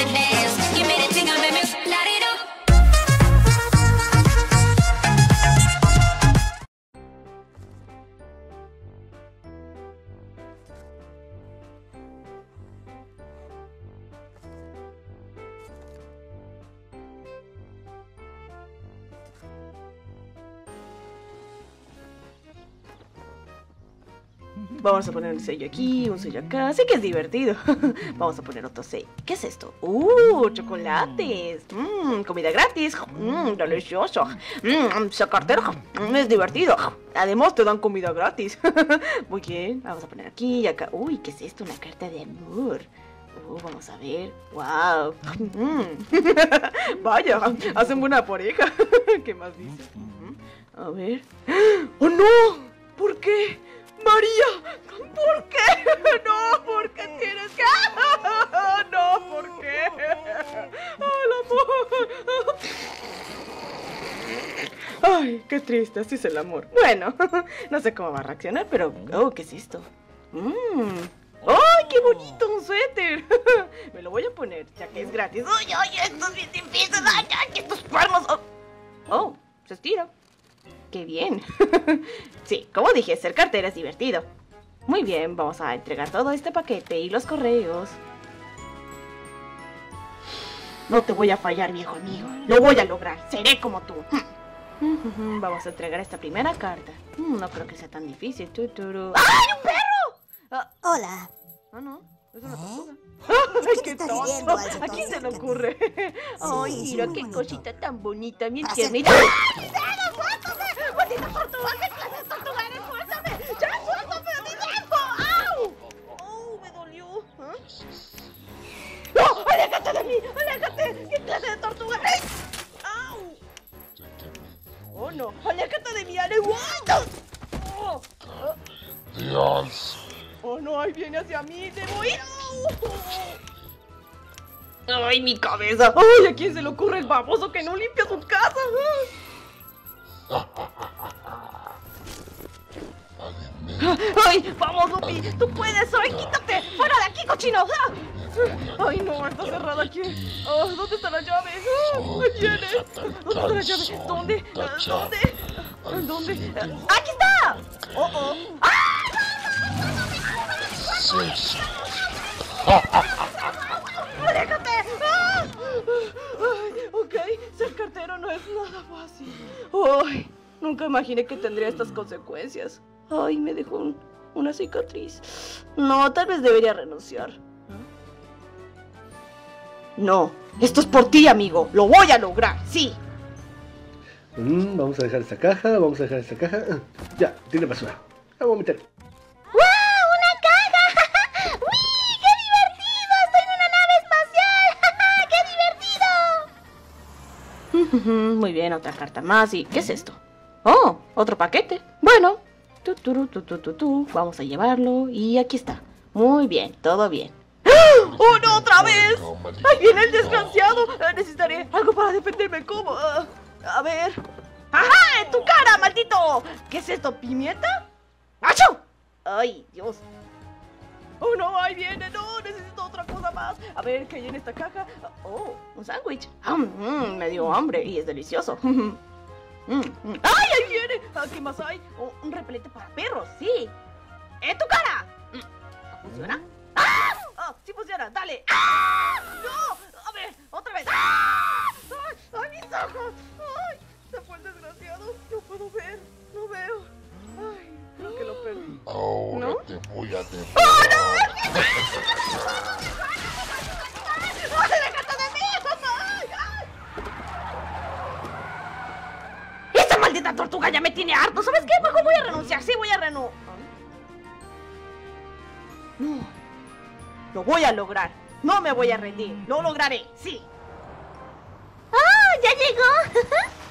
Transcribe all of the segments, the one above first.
Vamos a poner un sello aquí, un sello acá. Así que es divertido. Vamos a poner otro sello. ¿Qué es esto? Chocolates. Comida gratis. Delicioso. Esa cartera. Es divertido. Además te dan comida gratis. Muy bien. Vamos a poner aquí y acá. Uy, ¿qué es esto? Una carta de amor. Vamos a ver. ¡Wow! Vaya, hacen buena pareja. ¿Qué más dice? A ver. ¡Oh, no! ¿Por qué? ¡María! ¿Por qué? No, ¿por qué tienes que...? No, ¿por qué? ¡Oh, el amor! Ay, qué triste, así es el amor. Bueno, no sé cómo va a reaccionar, pero... Oh, ¿qué es esto? ¡Ay, qué bonito! Un suéter. Me lo voy a poner, ya que es gratis. ¡Ay, esto es bien difícil! ¡Ay, estos cuernos! Oh, se estira. ¡Qué bien! Sí, como dije, ser cartera es divertido. Muy bien, vamos a entregar todo este paquete y los correos. No te voy a fallar, viejo amigo. Lo voy a lograr. Seré como tú. Vamos a entregar esta primera carta. No creo que sea tan difícil. ¡Ay, un perro! Hola. No. Es una tortuga. ¿Qué te estás riendo, ¿A quién se le ocurre? Ay, mira qué cosita tan bonita, bien Hace- tiernita. ¡Maldita tortuga! ¿Qué clase de tortuga eres? ¡Suéltame! ¡Ya, suéltame a mi viejo! ¡Au! ¡Oh, me dolió! ¡No! ¡Aléjate de mí! ¡Aléjate! ¿Qué clase de tortuga eres? ¡Au! ¡Oh, no! ¡Aléjate de mí, ¡aléjate! ¡Oh! Dios. ¡Oh, no! ¡Ahí viene hacia mí! ¡Debo ir! ¡Ay, mi cabeza! ¡Ay, a quién se le ocurre el baboso que no limpia su casa! ¡Ay, vamos, Lupi! ¡Tú puedes! ¡Ay, quítate! ¡Fuera de aquí, cochino! ¡Ay, no! Está cerrada aquí. ¿Dónde está la llave? ¡Ahí viene! ¿Dónde está la llave? ¿Dónde? ¿Dónde? ¡Aquí está! ¡Oh! ¡Aléjate! Ok, ser cartero no es nada fácil. Ay, nunca imaginé que tendría estas consecuencias. Ay, me dejó una cicatriz. No, tal vez debería renunciar. No, esto es por ti, amigo. Lo voy a lograr, sí. Vamos a dejar esta caja, Ya, tiene basura. Vamos a meter. ¡Wow! ¡Una caja! ¡Uy! ¡Qué divertido! ¡Estoy en una nave espacial! ¡Qué divertido! Muy bien, otra carta más. ¿Y qué es esto? Oh, otro paquete. Bueno, vamos a llevarlo. Y aquí está. Muy bien, todo bien. ¡Oh, no, otra vez! ¡Ahí viene el desgraciado! Necesitaré algo para defenderme. ¿Cómo? A ver. ¡Ajá! ¡En tu cara, maldito! ¿Qué es esto? ¿Pimienta? ¡Achú! ¡Ay, Dios! ¡Oh, no! ¡Ahí viene! ¡No! Necesito otra cosa más. A ver, ¿qué hay en esta caja? ¡Oh! Un sándwich. Me dio hambre y es delicioso. ¡Ay! ¡Ahí viene! ¿Qué más hay? Oh, un repelente para perros. ¡Sí! ¡En tu cara! ¿Funciona? ¡Ah! ¡Oh, sí funciona! ¡Dale! ¡Ah! ¡No! A ver, otra vez. ¡Ah! ¡Ay, mis ojos! ¡Ay! Se fue el desgraciado. No puedo ver. No veo. Ay, creo que lo perdí. Ahora ¿No? te voy a devorar. ¡Oh, no! ¡Ay, déjate de mí! ¡Ay! ¡Esta maldita tortuga ya me tiene harto! ¿Sabes qué? Mejor voy a renunciar. Sí, voy a renunciar. No. Lo voy a lograr. No me voy a rendir. Lo lograré. Sí. ¡Oh! ¡Ya llegó!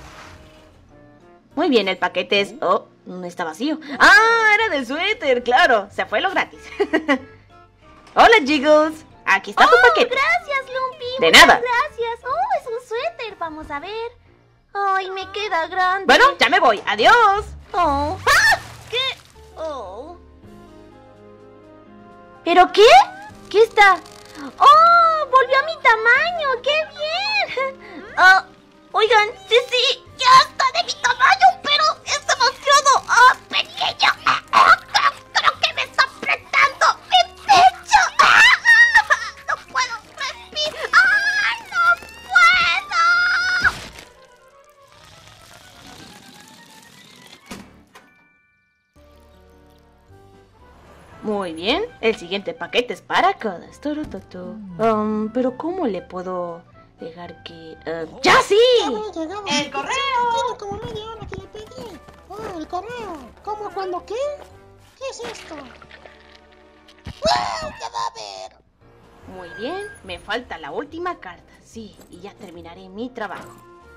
Muy bien, el paquete es... Oh, está vacío. ¡Ah! Era del suéter, claro. Se fue lo gratis. Hola, Jiggles. Aquí está tu paquete. ¡Gracias, Lumpy! De Muchas nada. gracias. ¡Oh, es un suéter! Vamos a ver. ¡Ay, me queda grande! Bueno, ya me voy. Adiós. ¡Oh! ¡Ah! ¿Qué? ¡Oh! ¿Pero qué? ¿Qué está? ¡Oh! ¡Volvió a mi tamaño! El siguiente paquete es para Codas. Turututu. Pero ¿cómo le puedo dejar que...? ¡Ya sí! ¡El correo! Tiene como media hora que le pedí. Oh, el correo. ¿Cómo, cuándo, qué? ¿Qué es esto? ¡Wow! ¡Cadáver! Muy bien, me falta la última carta. Sí, y ya terminaré mi trabajo.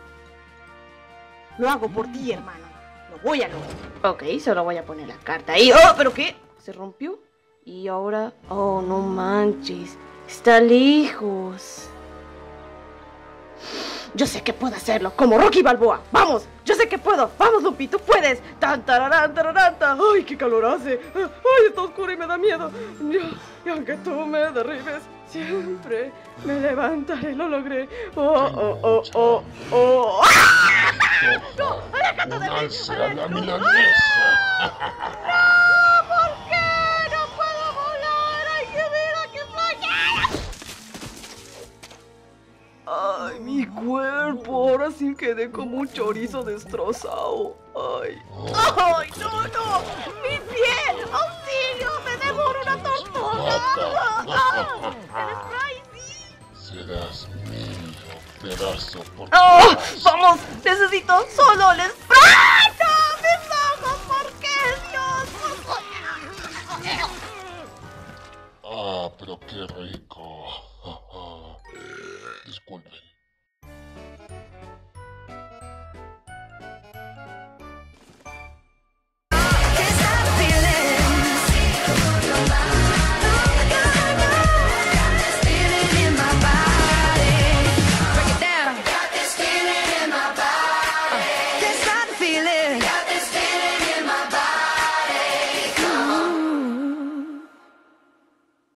Lo hago por ti, hermano. Lo voy a lograr. Ok, solo voy a poner la carta ahí. ¡Oh, pero qué! ¿Se rompió? Y ahora... Oh, no manches. Está lejos. Yo sé que puedo hacerlo, como Rocky Balboa. ¡Vamos! Yo sé que puedo. ¡Vamos, Lupi! ¡Tú puedes! ¡Tan, tararán, tararán! ¡Ay, qué calor hace! ¡Ay, está oscuro y me da miedo! Y aunque tú me derribes, siempre me levantaré. Lo logré. ¡Oh! ¡Ah! ¡No! ¡Aléjate de mí! ¡Únanse a la milanesa! ¿Por qué no puedo volar? ¡Ay, qué vida, qué flojera! ¡Ay, mi cuerpo! Ahora sí quedé como un chorizo destrozado. ¡Ay! ¡Ay, no! ¡Mi pie! ¡Auxilio! ¡Me devoro una tortuga! ¡El spray, sí! Serás mío, pedazo por ¡Oh! pedazo. ¡Vamos! ¡Necesito solo el spray! ¡No! ¡Mis ojos! ¿Por qué, Dios? Ah, pero qué rico. Disculpen.